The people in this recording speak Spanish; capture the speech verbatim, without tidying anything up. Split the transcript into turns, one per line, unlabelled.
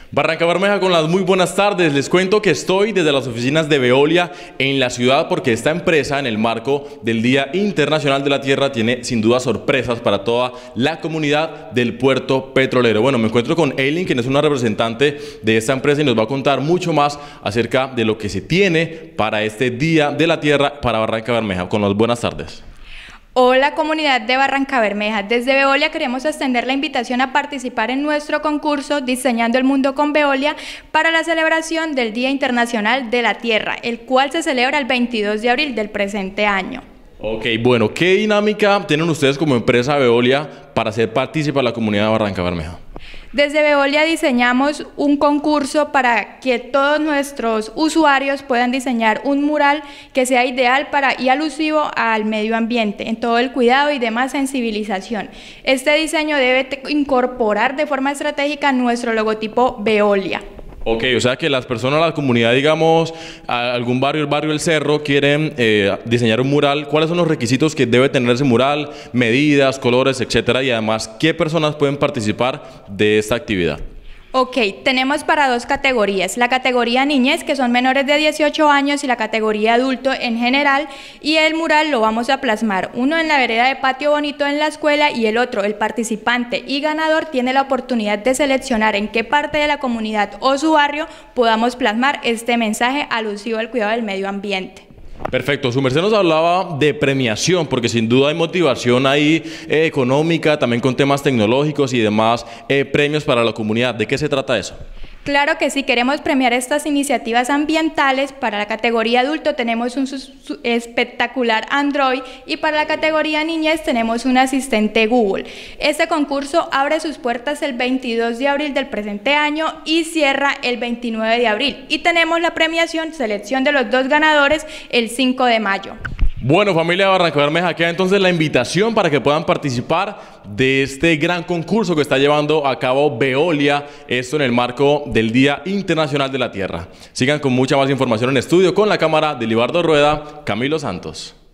Barranca Bermeja con las muy buenas tardes. Les cuento que estoy desde las oficinas de Veolia en la ciudad porque esta empresa, en el marco del Día Internacional de la Tierra, tiene sin duda sorpresas para toda la comunidad del puerto petrolero. Bueno, me encuentro con Eileen, quien es una representante de esta empresa y nos va a contar mucho más acerca de lo que se tiene para este Día de la Tierra para Barranca Bermeja. Con las buenas tardes.
Hola comunidad de Barranca Bermeja, desde Veolia queremos extender la invitación a participar en nuestro concurso Diseñando el Mundo con Veolia para la celebración del Día Internacional de la Tierra, el cual se celebra el veintidós de abril del presente año.
Ok, bueno, ¿qué dinámica tienen ustedes como empresa Veolia para hacer partícipe a la comunidad de Barranca Bermeja?
Desde Veolia diseñamos un concurso para que todos nuestros usuarios puedan diseñar un mural que sea ideal para y alusivo al medio ambiente, en todo el cuidado y demás sensibilización. Este diseño debe incorporar de forma estratégica nuestro logotipo Veolia.
Ok, o sea que las personas, la comunidad, digamos, a algún barrio, el barrio El Cerro, quieren eh, diseñar un mural. ¿Cuáles son los requisitos que debe tener ese mural? Medidas, colores, etcétera. Y además, ¿qué personas pueden participar de esta actividad?
Ok, tenemos para dos categorías, la categoría niñez, que son menores de dieciocho años, y la categoría adulto en general, y el mural lo vamos a plasmar, uno en la vereda de Patio Bonito en la escuela y el otro, el participante y ganador, tiene la oportunidad de seleccionar en qué parte de la comunidad o su barrio podamos plasmar este mensaje alusivo al cuidado del medio ambiente.
Perfecto, su merced nos hablaba de premiación, porque sin duda hay motivación ahí eh, económica, también con temas tecnológicos y demás eh, premios para la comunidad. ¿De qué se trata eso?
Claro que sí, queremos premiar estas iniciativas ambientales. Para la categoría adulto tenemos un espectacular Android y para la categoría niñez tenemos un asistente Google. Este concurso abre sus puertas el veintidós de abril del presente año y cierra el veintinueve de abril. Y tenemos la premiación, selección de los dos ganadores, el cinco de mayo.
Bueno, familia de Barranca Bermeja, queda entonces la invitación para que puedan participar de este gran concurso que está llevando a cabo Veolia, esto en el marco del Día Internacional de la Tierra. Sigan con mucha más información en estudio con la cámara de Libardo Rueda, Camilo Santos.